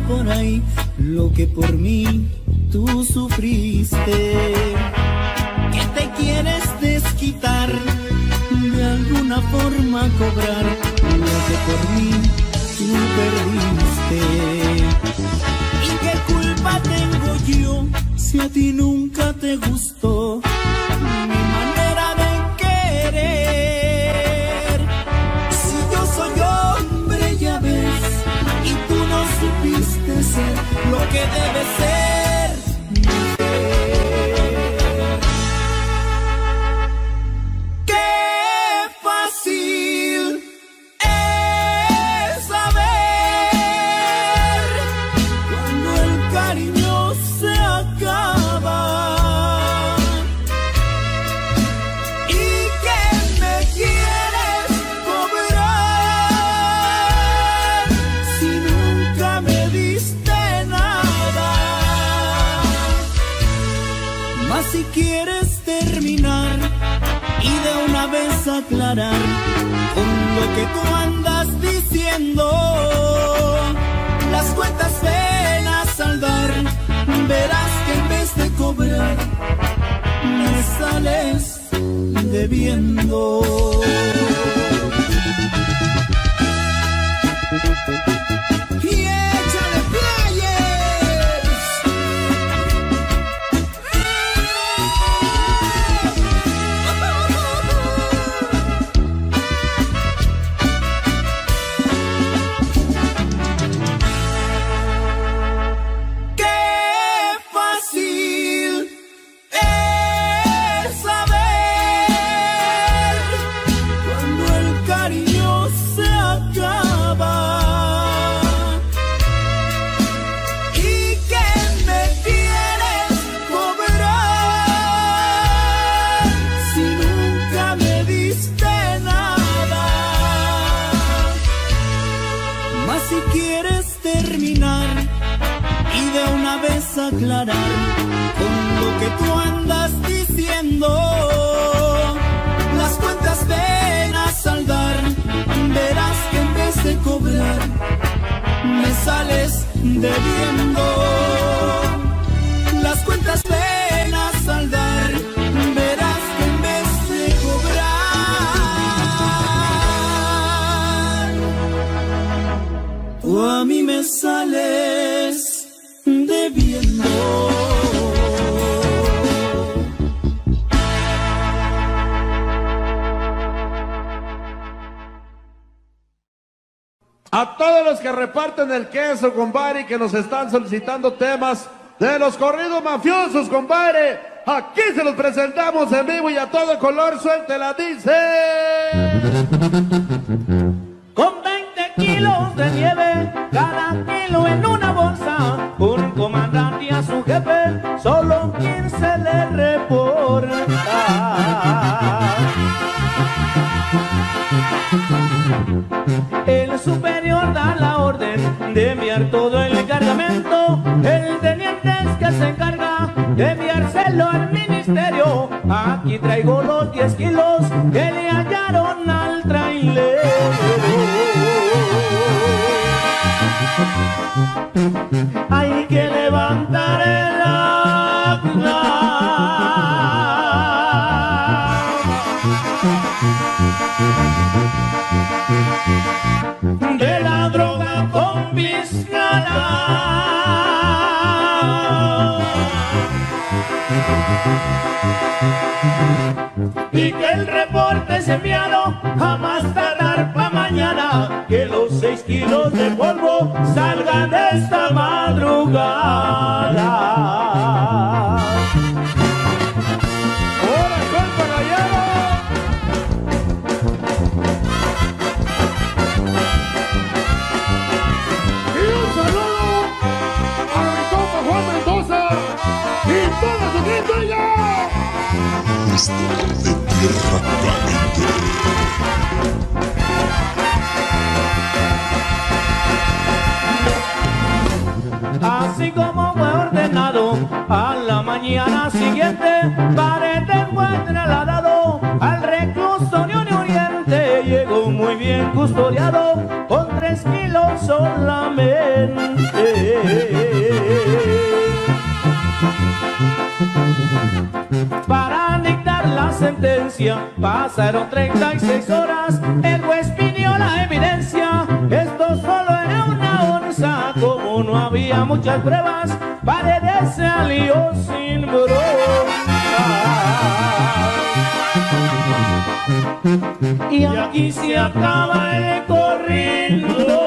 por ahí lo que por mí tú sufriste. Que te quieres desquitar, de alguna forma cobrar lo que por mí tú perdiste. ¿Y qué culpa tengo yo si a ti nunca te gustó mi manera de querer? Si yo soy hombre, ya ves, y tú no supiste ser lo que debe ser mujer. Qué fácil es saber cuando el cariño se acaba y que me quieres cobrar si nunca me diste nada. Mas si quieres terminar y de una vez aclarar con lo que tú andas diciendo, las cuentas ven a saldar, verás que en vez de cobrar me sales debiendo. Y échale players. Qué fácil es saber cuando el cariño se acaba y que me quieres cobrar si nunca me diste nada. Mas si quieres terminar y de una vez aclarar con lo que tú andas diciendo, las cuentas ven a saldar, verás que en vez de cobrar me sales debiendo. Las cuentas ven a saldar, verás que en vez de cobrar tú a mí me sales debiendo. A todos los que reparten el queso, compadre, y que nos están solicitando temas de los corridos mafiosos, compadre, aquí se los presentamos en vivo y a todo color. Suéltela, dice. Con 20 kilos de nieve, cada kilo en una bolsa, un comandante y a su jefe, solo 15 le reporta. El superior da la orden de enviar todo el cargamento, el teniente es que se encarga de enviárselo al ministerio. Aquí traigo los 10 kilos que le hallaron al trailer. Hay que levantar el acta de la droga confiscada y que el reporte es enviado a más tardar pa' mañana, que los 6 kilos de polvo salgan esta madrugada. ¡Ahora suéltala ya! Y un saludo a mi compa Juan Mendoza y toda su gente ya. Mr. de Tierra Caliente. Así como fue ordenado, a la mañana siguiente, Barete fue trasladado al reclusorio de Oriente. Llegó muy bien custodiado, con 3 kilos solamente. Para dictar la sentencia pasaron 36 horas, el juez pidió la evidencia. Esto solo era una onza, como no había muchas pruebas, Paredes salió sin bronca. Y aquí se acaba el corrido.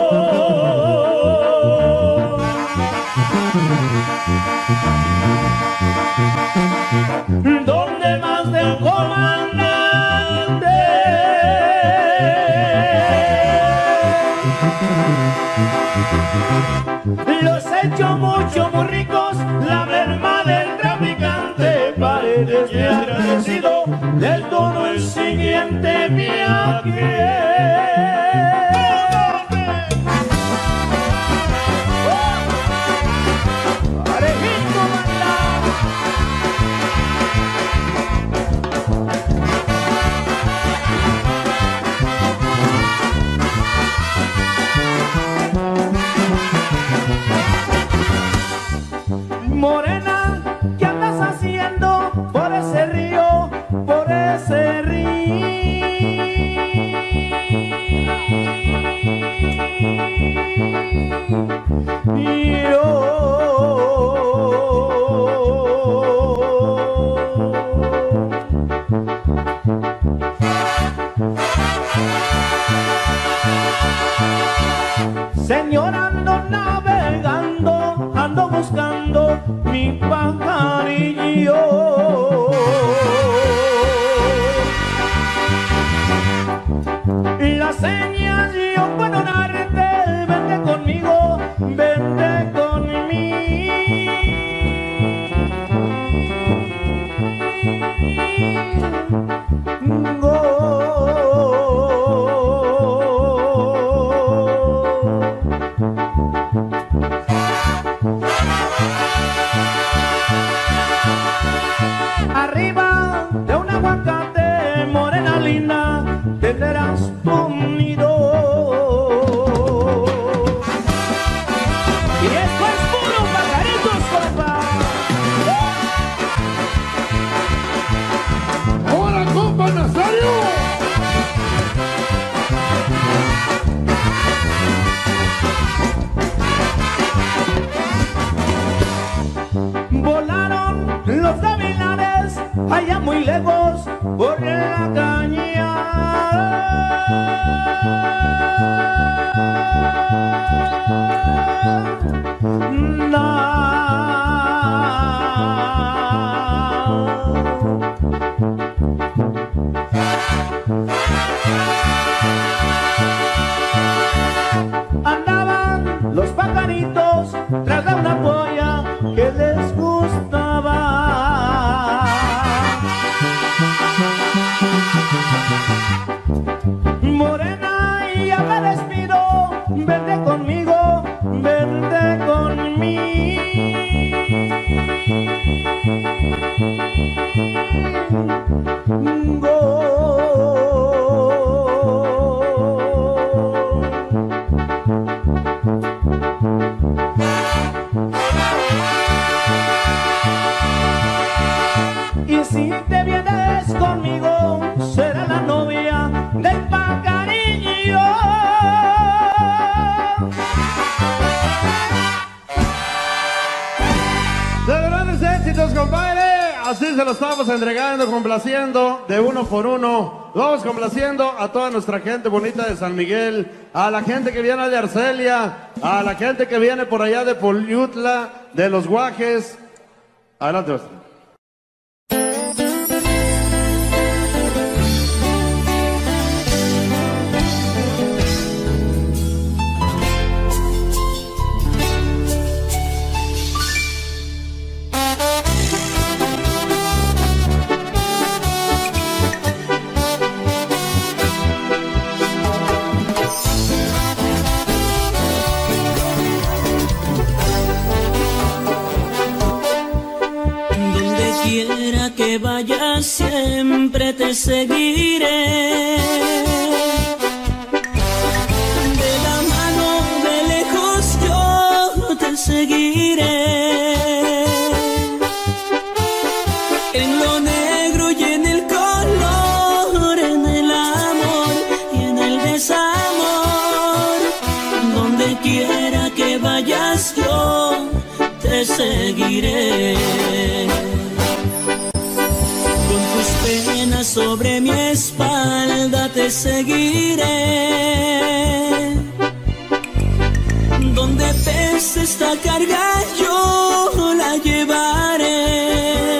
Donde más del comandante los he hecho mucho, muy ricos, la merma del traficante. Paredes de agradecido, del tono el siguiente viaje. Morena, ¿qué andas haciendo por ese río, por ese río? Señora, ando navegando, ando buscando mi pajarillo. La señal yo puedo darte, vente conmigo, vente conmigo. Arriba de un aguacate, morena linda, tendrás tu nido. Y esto es puro pajaritos, compa. ¡Hola, compa Nazario! Volaron los gavilanes allá muy lejos por la andaban los pajaritos tras de una polla que les gustaba. Morena, y ya me despido, vente conmigo, vente Y si te vienes conmigo, será la novia del pajarillo. De grandes éxitos, compadre. Así se lo estamos entregando, complaciendo de uno por uno. Vamos complaciendo a toda nuestra gente bonita de San Miguel, a la gente que viene de Arcelia, a la gente que viene por allá de Poliutla, de Los Guajes. Adelante, maestro. Quiera que vayas, siempre te seguiré. De la mano, de lejos, yo te seguiré. seguiré. Con tus penas sobre mi espalda te seguiré. Donde pese esta carga yo la llevaré.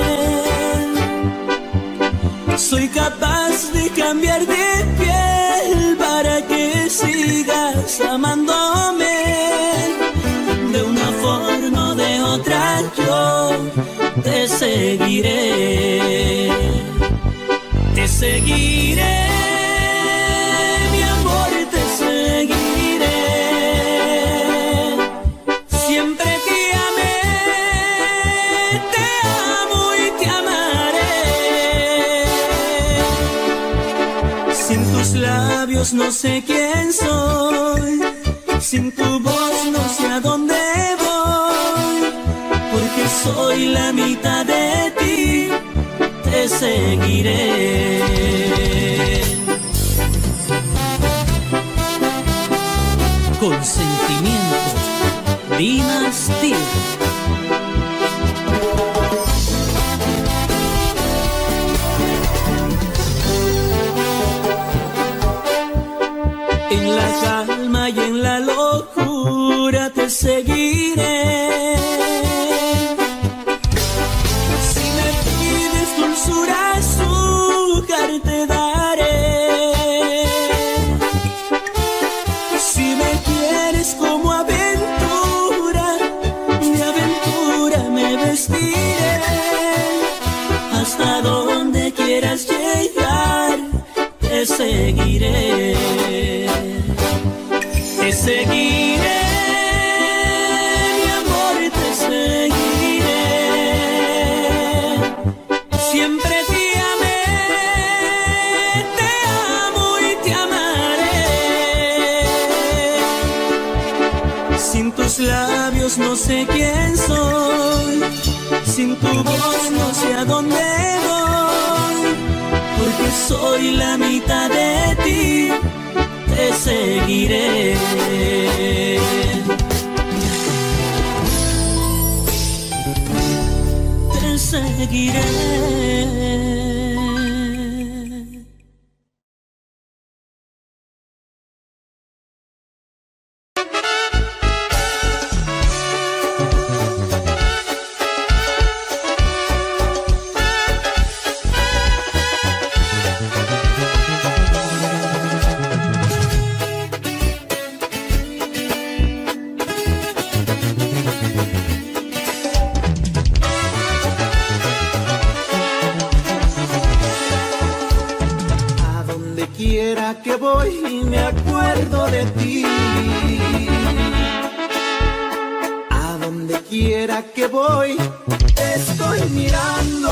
Soy capaz de cambiar de piel para que sigas amándome. De una forma o de otra yo te seguiré. Te seguiré, mi amor, te seguiré. Siempre te amé, te amo y te amaré. Sin tus labios no sé quién soy, sin tu voz no sé a dónde voy, porque soy la mitad de ti, te seguiré. Consentimiento, Dinastía. En la calma y en la locura te seguiré. Si me pides dulzura, azúcar te daré. Si me quieres como aventura, de aventura me vestiré. Hasta donde quieras llegar, te seguiré. Te seguiré, mi amor, te seguiré. Siempre te amé, te amo y te amaré. Sin tus labios no sé quién soy, sin tu voz no sé a dónde voy, porque soy la mitad de ti, te seguiré. Te seguiré. Que voy y me acuerdo de ti. A donde quiera que voy, te estoy mirando.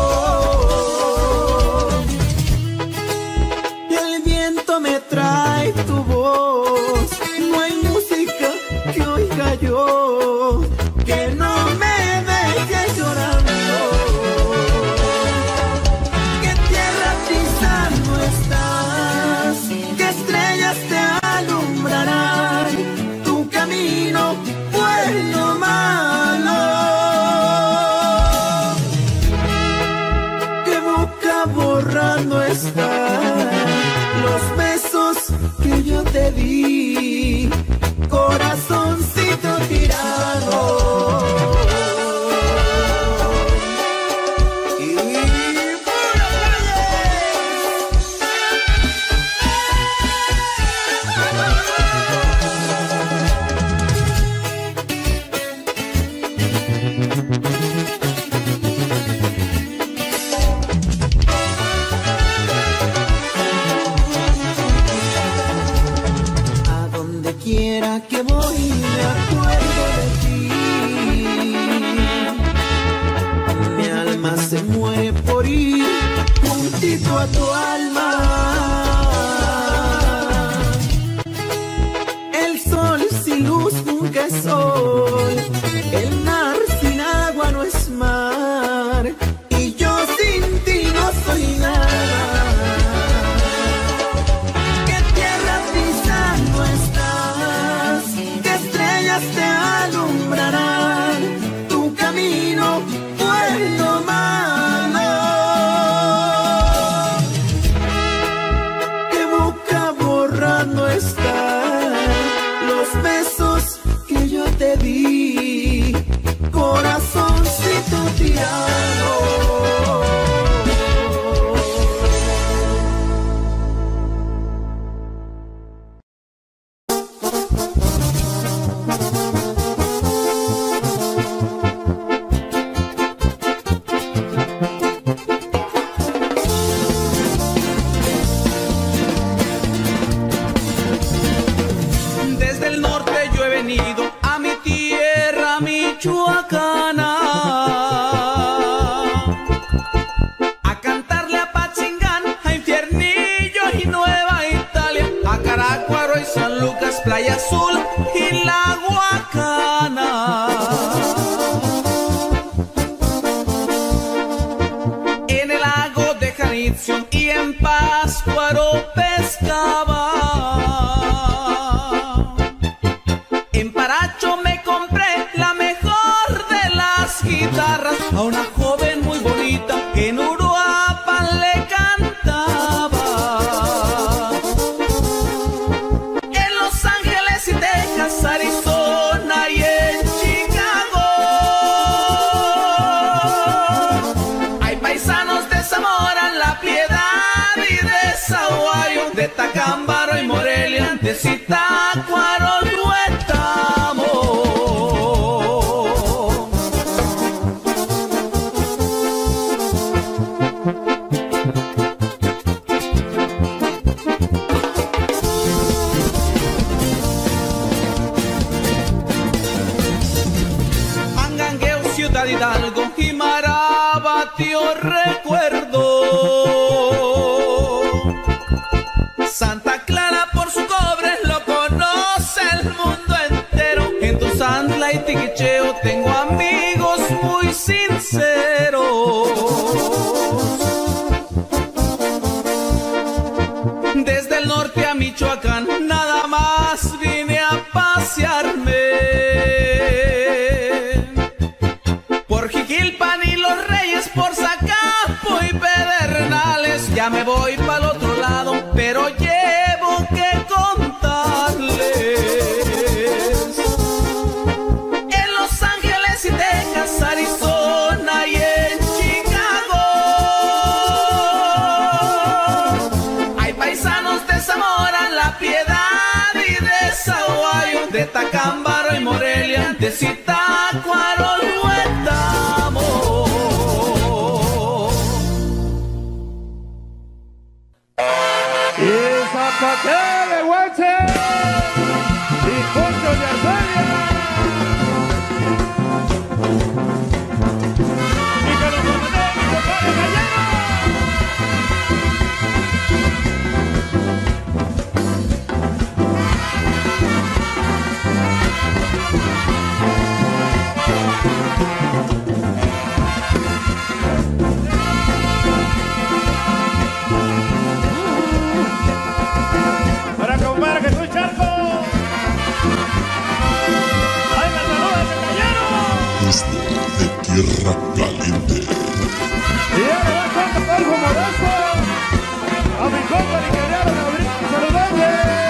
Y el viento me trae tu voz. No hay música que oiga yo que no me deje llorando. Que tierra pisando estás, que estrellas te alumbrarán tu camino, bueno o malo. Que boca borrando están los besos que yo te di, corazoncito tirado. Que voy y me acuerdo de ti. Mi alma se muere por ir juntito a tu alma. El sol sin luz nunca es sol, el mar sin agua no es mar, y yo sin ti no soy nada. Que tierra pisando estás, te alumbrarán tu camino. Janitzio y en Pátzcuaro pescaba. En Paracho me compré la mejor de las guitarras a una joven muy bonita que en Uruapan le cantaba. En Los Ángeles y Texas, Arizona y en Chicago hay paisanos de Zamora, La Piedad y de Sahuayo, de Tacámbaro y Morelia, de Zitácuaro y Huetamo. Angangueo, Ciudad Hidalgo y Marabatío recuerdo. Santa Clara por su cobre lo conoce el mundo entero. En Tuzantla y Tiquicheo tengo amigos muy sinceros. Desde el norte a Michoacán nada más vine a pasearme. Por Jiquilpan y Los Reyes, por Zacapo y Pedernales, ya me voy para el otro lado, pero llevo que contarles. En Los Ángeles y Texas, Arizona y en Chicago hay paisanos de Zamora, La Piedad y de Sahuayo, de Tacámbaro y Morelia, de Zitácuaro y Huetamo. Y Zapatele, Guache, y Poncho de Arcelia. Y que nos comandó mi compadre Gallego. Para compadre Jesús Charco. ¡Ay, me saluda el Gallego! Desde de Tierra Caliente. Y ahora va con Algo Modesto. A mi compa ingeniero Gabriel saludable.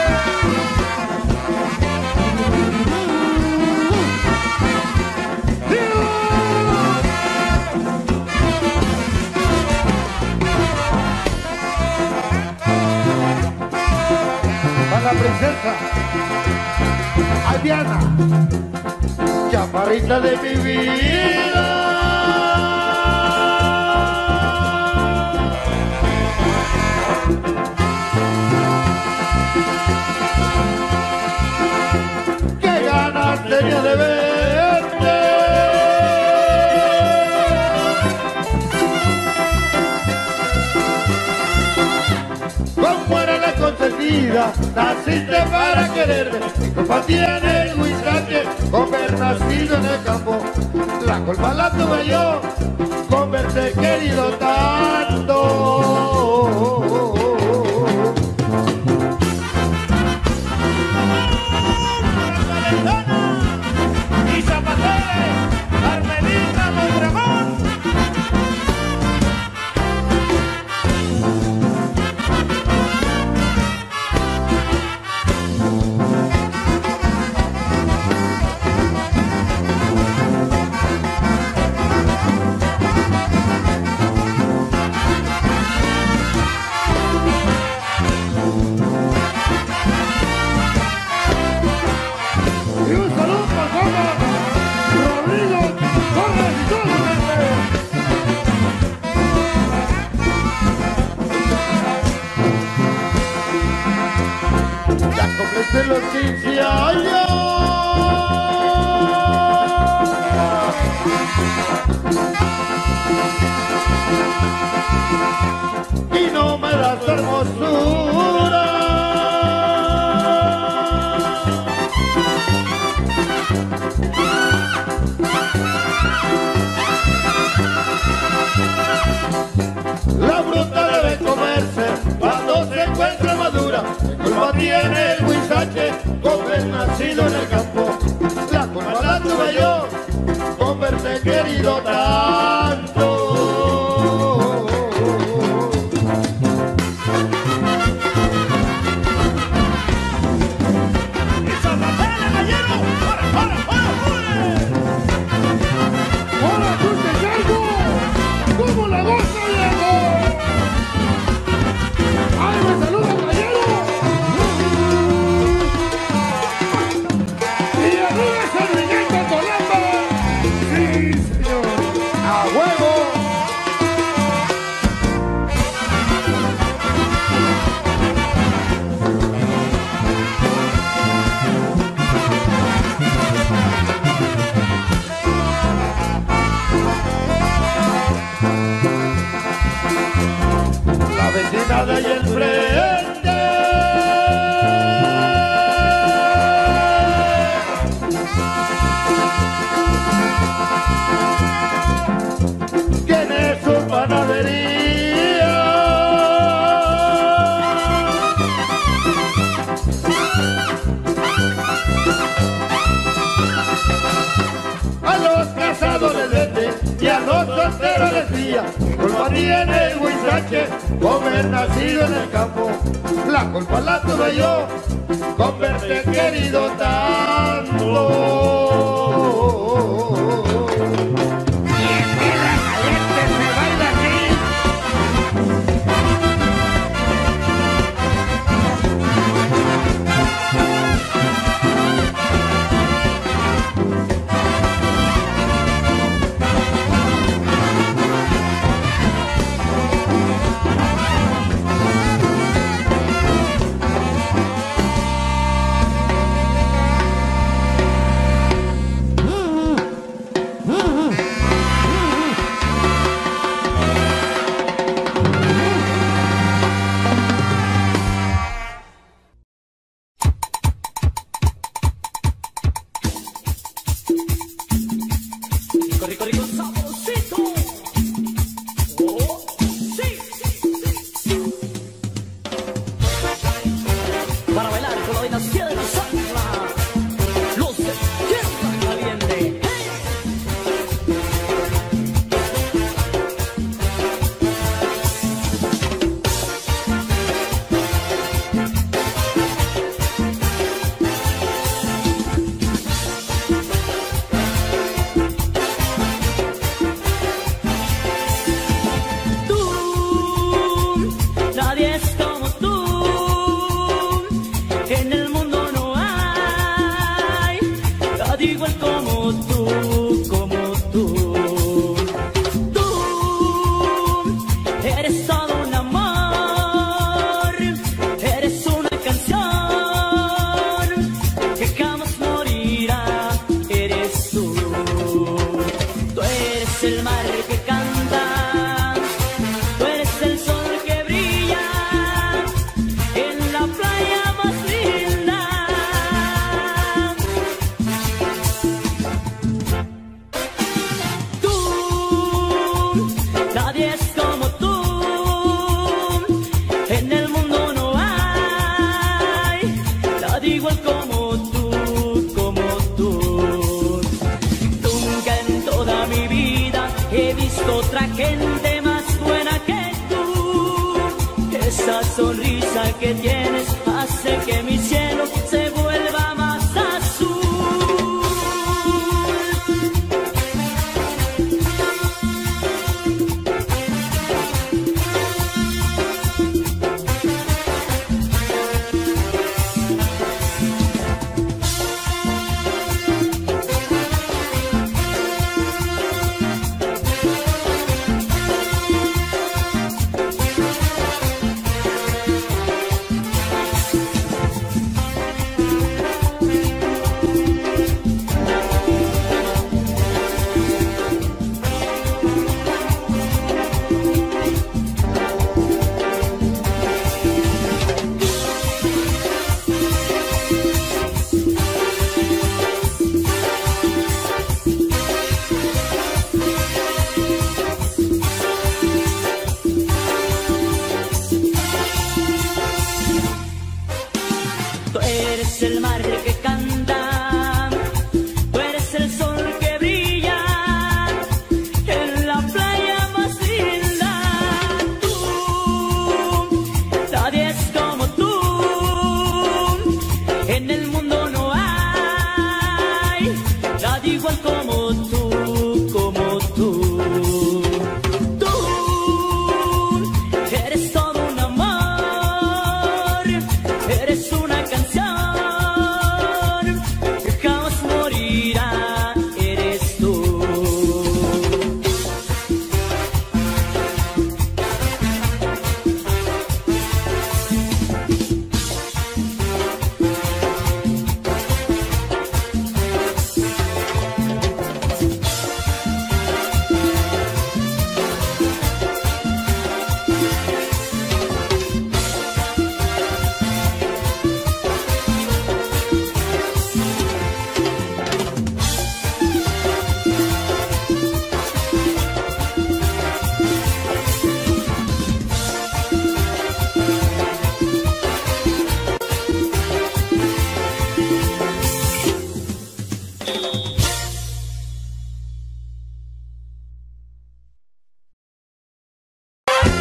Para la princesa, ay Diana, chaparrita de mi vida. Qué ganas tenía de verte. Como era la consentida, naciste para quererme. Mi compa tiene el huizache, con haber nacido en el campo. La culpa la tuve yo, con verte querido tanto. Y Zapatele, Carmelita Mondragón. Y un saludo para Juan Rodrigo Torres y todo su gente. Ya completé los 15 años y no me das tu hermosura. La bruta de nacido en el campo, la culpa la tuve yo, con verte querido tanto. ¡Como la goza, Diego! ¡Ay, me saluda, Gallero! ¡Y arriba es el Miguel Tolanda! ¡Sí, señor! ¡A huevo! La vecina de ahí enfrente tiene su panadería. A los casados les vende y a los solteros les fría. Culpa tiene el huizache por haber nacido en el campo, la culpa la tuve yo, con verte querido tanto. Y en tierra caliente se baila así. Rico, rico, saborcito. Oh, sí, sí, sí. Para bailar con la dinastía de la sangre, los de Tierra Caliente. Nadie es como tú, en el mundo no hay nadie igual como tú, como tú. Tú eres todo un amor, eres una canción que jamás morirá, eres tú. Tú eres el mar que canta, tú eres el sol que brilla en la playa más linda. Tú, nadie es como tú, en el mundo no hay nadie igual como tú, como tú. Nunca en toda mi vida he visto otra gente más buena que tú. Esa sonrisa que tienes hace que mi cielo se vuelva más azul.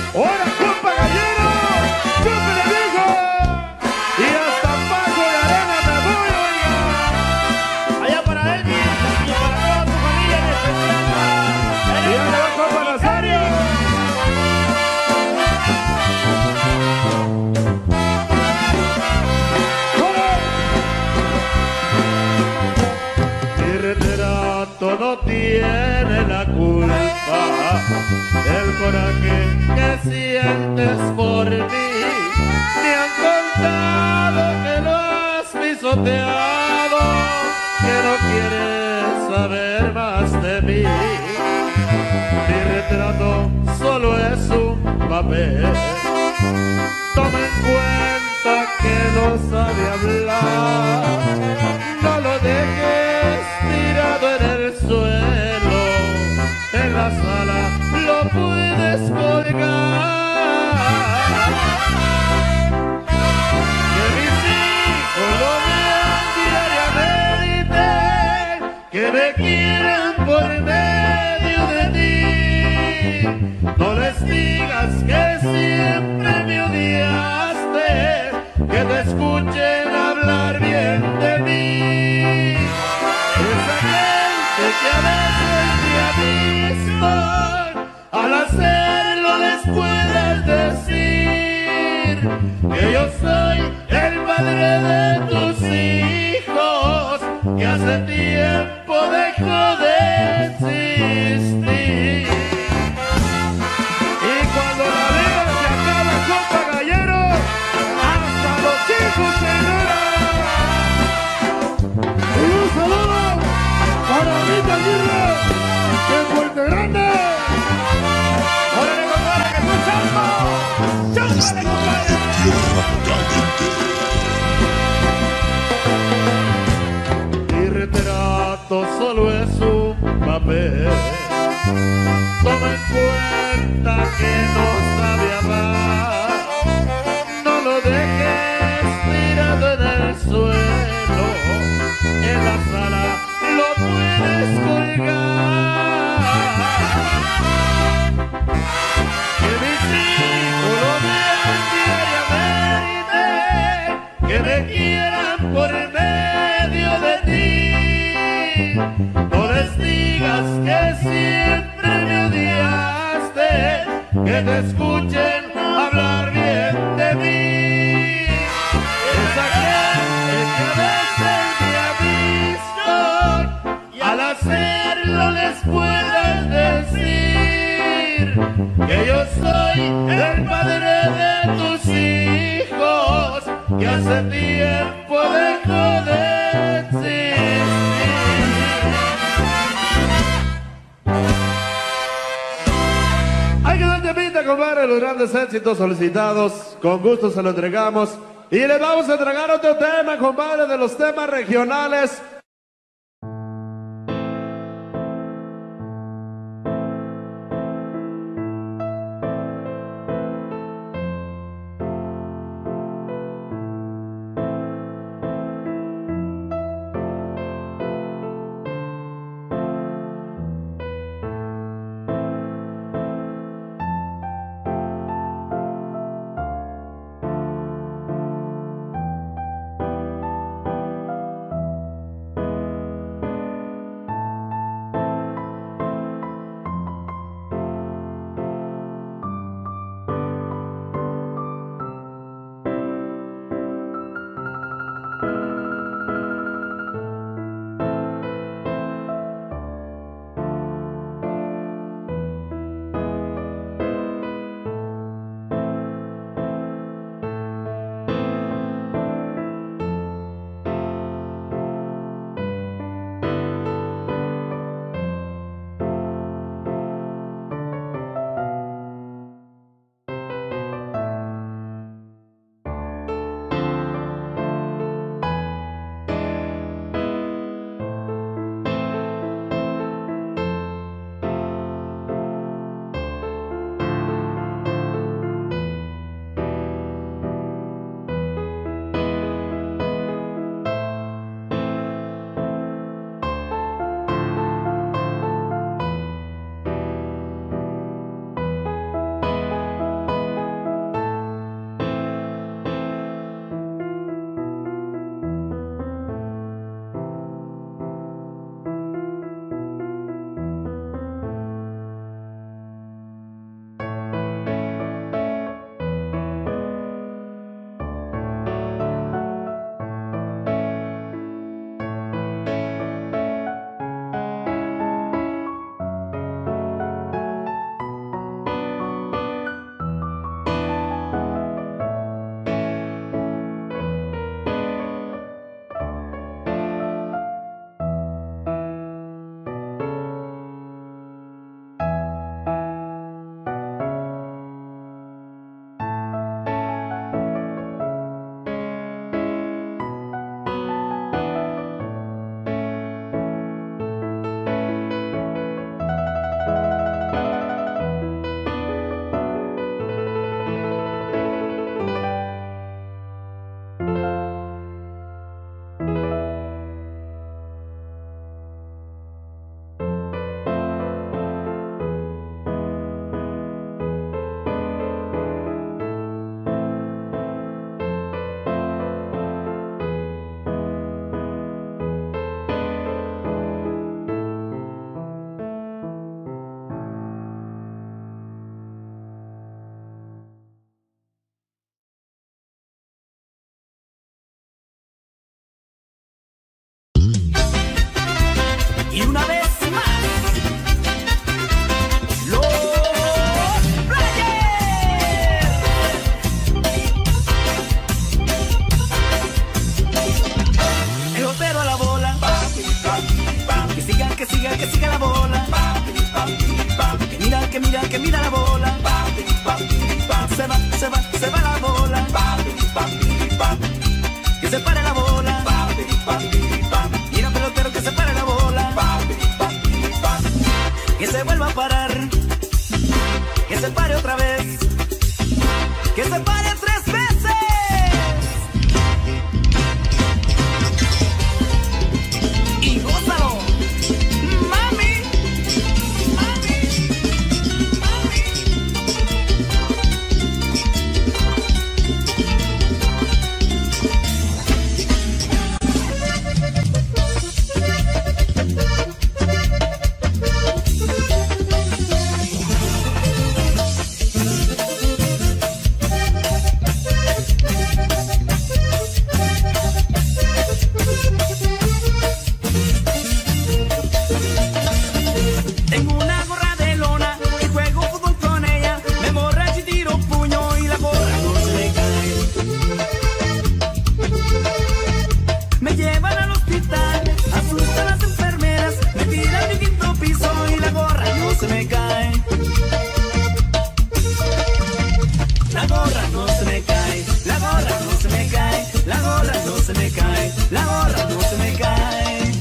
¡Hola, compa Gallero! ¡Chúpele, viejo! Y hasta Paso de Arena me voy, oiga. Allá para Elvis y para toda su familia en especial. Y ya le va compa Nazario. Mi retrato no tiene la culpa del coraje que sientes por mí. Me han contado que lo has pisoteado, que no quieres saber más de mí. Mi retrato solo es un papel. Toma en cuenta que no sabe hablar. No lo dejes tirado en el suelo. En la sala lo puedes colgar. Que mis hijos lo vean diariamente, que me quieran por medio de ti. No les digas que siempre me odiaste, que te escuchen hablar bien de mí. Esa gente que a veces te avispan, al hacerlo les puedes decir que yo soy el padre de tus hijos, que hace tiempo dejó de existir. Y cuando la vida se acaba, compa Gallero, hasta los hijos se lloran. Y un saludo para Rita Aguirre de Puente Grande. ¡Órale, compadre, que tú chango! ¡Chúpale, compadre! Tierra caliente. Mi retrato solo es un papel. Toma en cuenta que no sabe amar. No lo dejes tirado en el suelo. En la sala lo puedes colgar. Que mis hijos lo vean diariamente, que me quieran por medio de ti. No les digas que siempre me odiaste, que te escuchen hablar bien de mí. Esa gente que a veces me avistan, y al hacerlo les puedes decir que yo soy el padre de tus hijos, que hace tiempo dejó de existir. Hay que dar temita, compadre, los grandes éxitos solicitados. Con gusto se lo entregamos. Y le vamos a entregar otro tema, compadre, de los temas regionales. bola. Se va la bola. Que se pare la bola. Mira pelotero que se pare la bola. Que se vuelva a parar. Que se pare otra vez. Que se pare 3 veces. Y gózalo. Mami. Tengo una gorra de lona y juego fútbol con ella. Me emborracho y tiro puño y la gorra no se me cae. Me llevan al hospital, asustan las enfermeras. Me tiran mi 5º piso y la gorra no se me cae. La gorra no se me cae, la gorra no se me cae, la gorra no se me cae, la gorra no se me cae.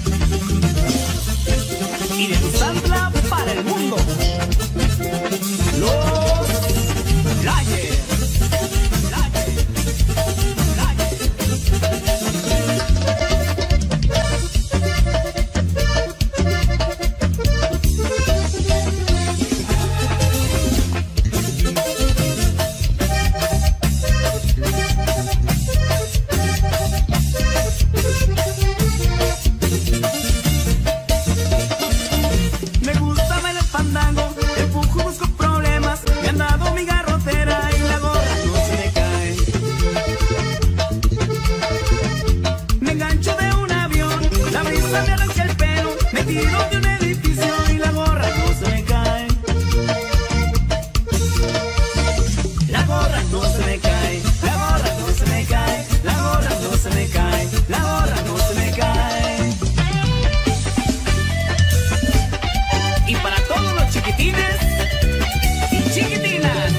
Y de Tuzantla para el mundo, los Layers. Me gusta bailar fandango, empujo, busco problemas. Me han dado mi garrotera y la gorra no se me cae. Me engancho de un avión, la brisa me arranca el pelo. Me tiro de un edificio y la gorra no se me cae. La gorra no se me cae, la gorra no se me cae, la gorra no se me cae, la gorra no se me cae. Y para todos los chiquitines y chiquitinas.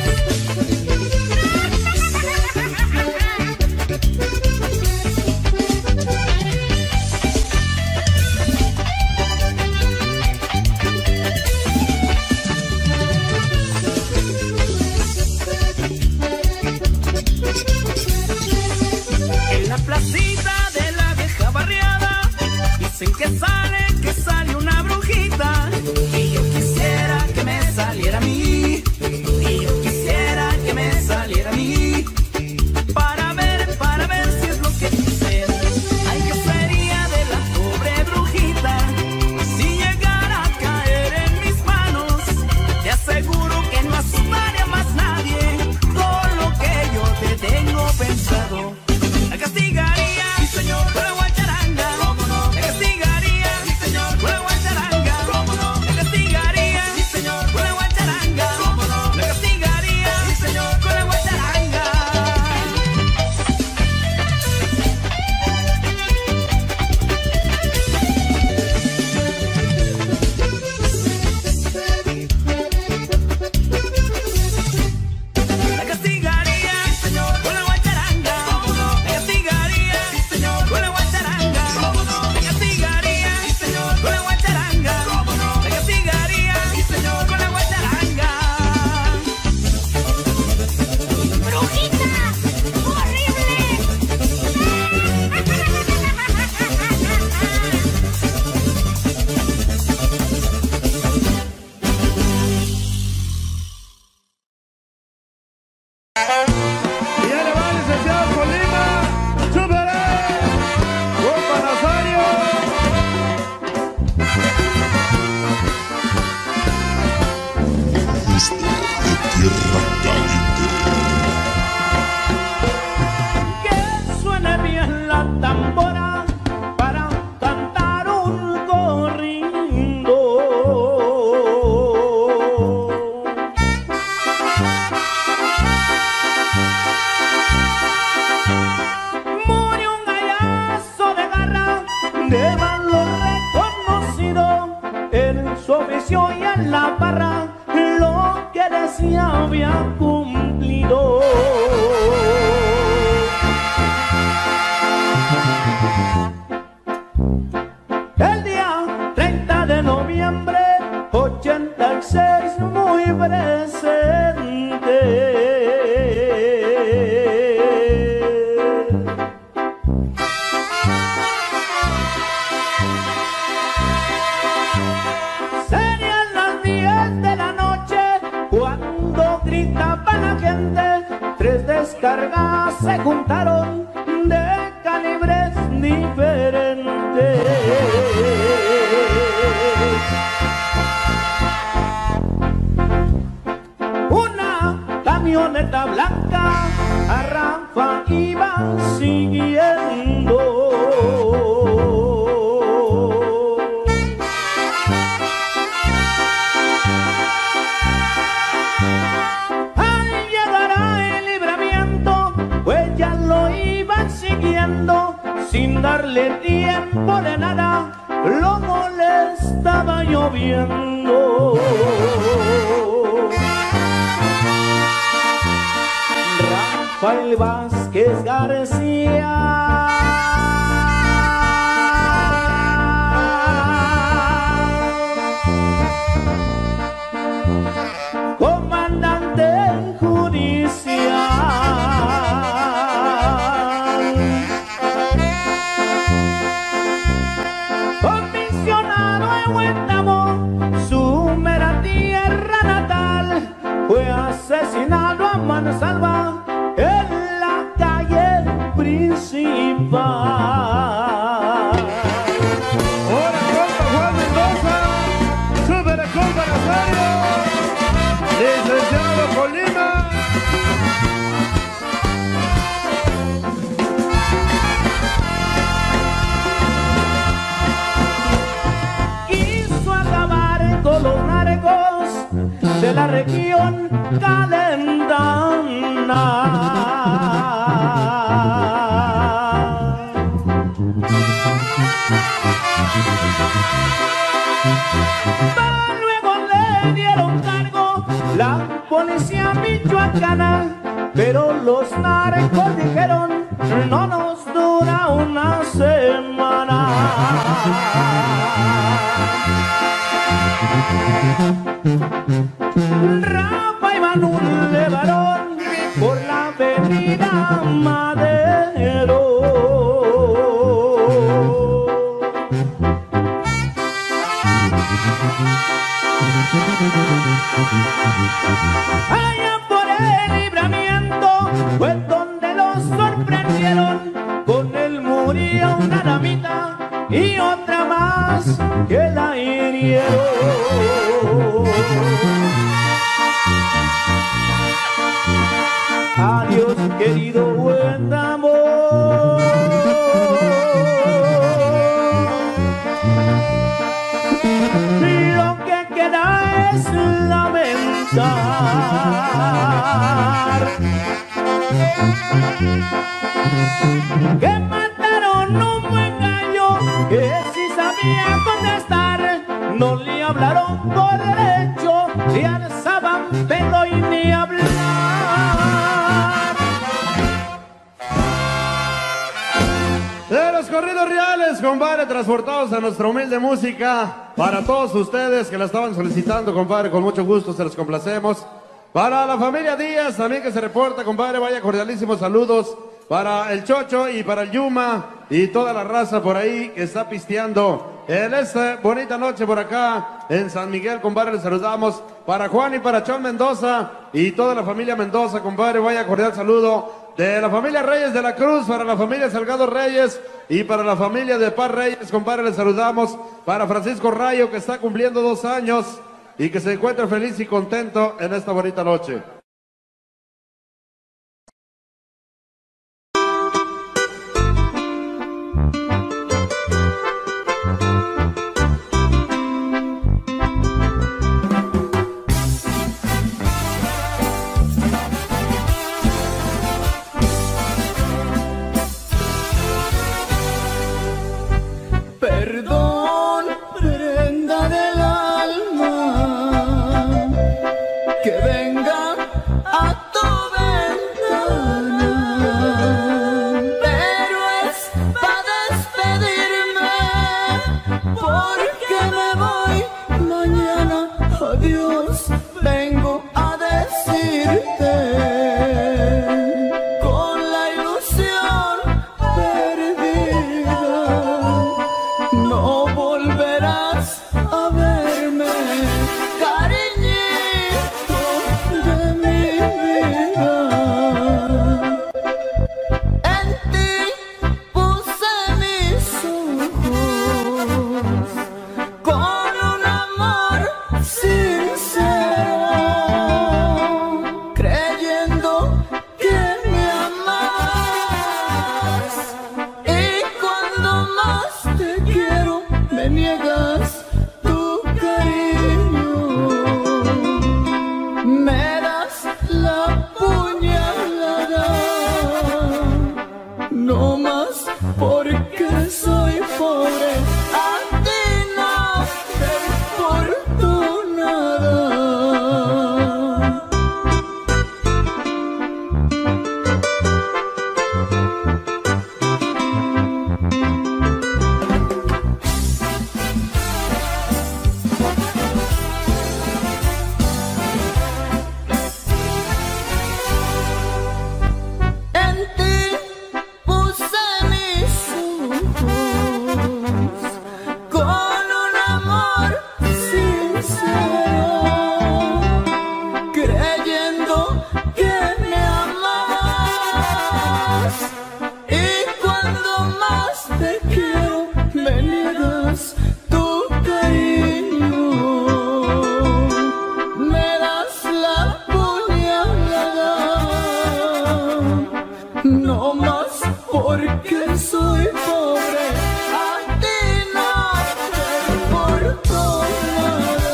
En la placita de la vieja barriada dicen que sale una brujita. Y yo quisiera que me saliera a mí. Y yo quisiera que me saliera a mí. Para ver si es lo que dicen. Ay, que sería de la pobre brujita si llegara a caer en mis manos. Te aseguro que no asustaría más nadie con lo que yo te tengo pensado. La castigaría, sí señor, con la guacharanga. ¿Cómo no? La castigaría, sí señor, con la guacharanga. ¿Cómo no? La castigaría, sí señor, con la guacharanga. ¿Cómo no? La castigaría, sí señor, con la guacharanga. La castigaría, sí señor, con la guacharanga. ¿Cómo no? La castigaría, sí señor, con la guacharanga. ¿Cómo no? La castigaría, sí señor, con la guacharanga. ¿Cómo no? La castigaría, sí señor, con la guacharanga. ¡Brujita! ¡Horrible! Y ya le va el licenciado Colima. ¡Súbele! ¡Compa Nazario! Desde de Tierra Caliente. Que suene bien la tambora para cantar un corrido. había cumplido. El día 30 de noviembre 86 muy presente. Serían las 10 de la noche cuando gritaba la gente. 3 descargas se juntaron de calibres diferentes. Una camioneta blanca a Rafa iba siguiendo. Al llegar al libramiento, pues ya lo iban siguiendo. Sin darle tiempo de nada, lo molestaba lloviendo. Rafael Vázquez García, comandante judicial. Comisionado en Huétamo, su mera tierra natal, fue asesinado a mansalva en la calle principal. Ahora compa Juan Mendoza, súbele compa Nazario, licenciado Colima. Quiso acabar con los narcos de la región calentana. Luego le dieron cargo la policía michoacana, pero los narcos dijeron no nos dura una semana. Rafa iba en un levarón por la avenida Madero. Allá por el libramiento fue donde los sorprendieron. Con él murió una damita y otra más que la hirieron. Adiós, querido buen amor. Lo que queda es lamentar que mataron un buen gallo que si sabía contestar. No le hablaron por derecho, le alzaban pelo y ni hablar. De los corridos reales, compadre, transportados a nuestra humilde música. Para todos ustedes que la estaban solicitando, compadre, con mucho gusto se los complacemos. Para la familia Díaz, también que se reporta, compadre, vaya cordialísimos saludos. Para el Chocho y para el Yuma y toda la raza por ahí que está pisteando en esta bonita noche por acá en San Miguel, compadre, les saludamos. Para Juan y para Chon Mendoza y toda la familia Mendoza, compadre, vaya cordial saludo. De la familia Reyes de la Cruz, para la familia Salgado Reyes y para la familia de Paz Reyes, compadre, les saludamos. Para Francisco Rayo, que está cumpliendo 2 años y que se encuentra feliz y contento en esta bonita noche. Perdón, prenda del alma, que venga irte con la ilusión perdida. No volverás a verme, cariñito de mi vida. En ti puse mis ojos con un amor sincero, creyendo que me amas. Y cuando más te quiero, me niegas tu cariño. Me das la puñalada, no más porque soy pobre. A ti no te importo nada. En ti puse mis ojos con un amor sincero, creyendo que me amas. Y cuando más te quiero, me niegas tu cariño. Me das la puñalada, no más porque soy pobre. A ti no te importo nada.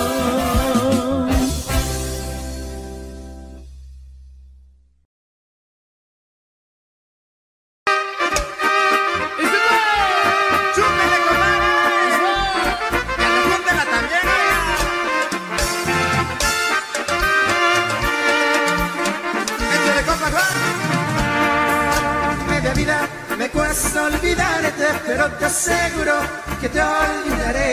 ¡Chúpele, compadre! ¡Y apúntela también, échale, compa Juan. Media vida me cuesta olvidarte, pero te aseguro que te olvidaré.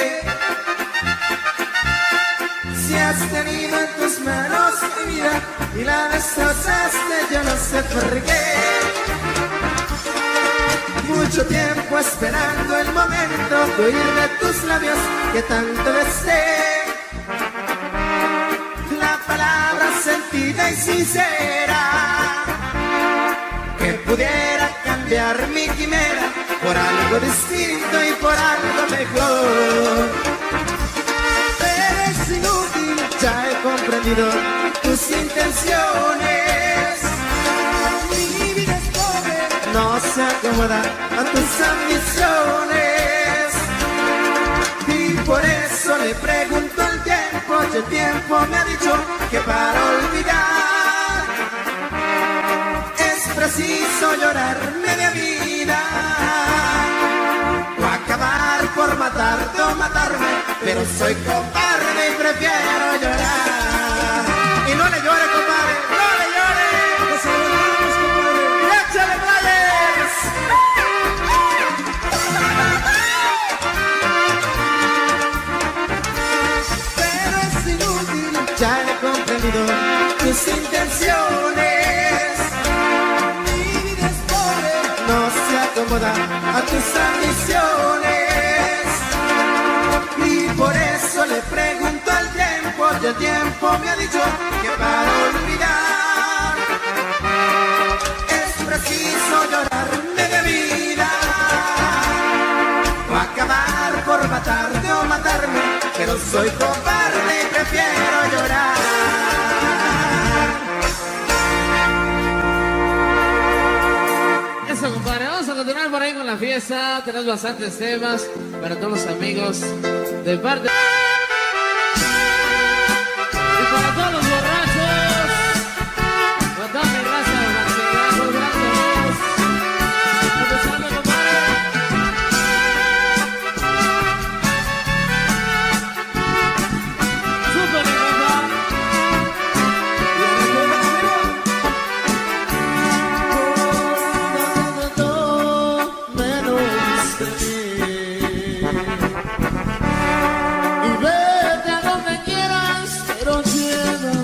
Si has tenido en tus manos mi vida y la destrozaste, yo no sé por qué. Mucho tiempo esperando el momento de oír de tus labios que tanto deseé. La palabra sentida y sincera que pudiera cambiar mi quimera por algo distinto y por algo mejor. Pero es inútil, ya he comprendido tus intenciones. Mi vida es pobre, no se acomoda a tus ambiciones. Y por eso le pregunto al tiempo, y el tiempo me ha dicho que para olvidar es preciso llorar media vida o acabar por matarte o matarme, pero soy cobarde y prefiero llorar. Y no le llore, compadre, no le llore. Nos abrazamos, compadre. Y échale, players. Pero es inútil, ya he comprendido tus intenciones. Mi vida es pobre, no se acomoda a tus ambiciones. Y por eso le pregunto al tiempo, y el tiempo me ha dicho que para olvidar es preciso llorar media vida o acabar por matarte o matarme, pero soy cobarde y prefiero llorar. Eso, compadre, vamos a continuar por ahí con la fiesta. Tenemos bastantes temas para todos los amigos de parte. Y para todos los borrachos, para toda mi raza, marcianos, gracias. Empezando, compadre. Súper, compadre. Y vete a donde quieras, pero llévame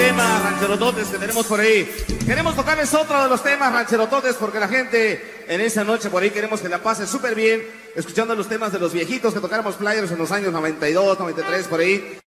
temas rancherototes que tenemos por ahí. Queremos tocarles otro de los temas rancherototes porque la gente en esa noche por ahí queremos que la pase súper bien escuchando los temas de los viejitos que tocáramos players en los años 92, 93 por ahí.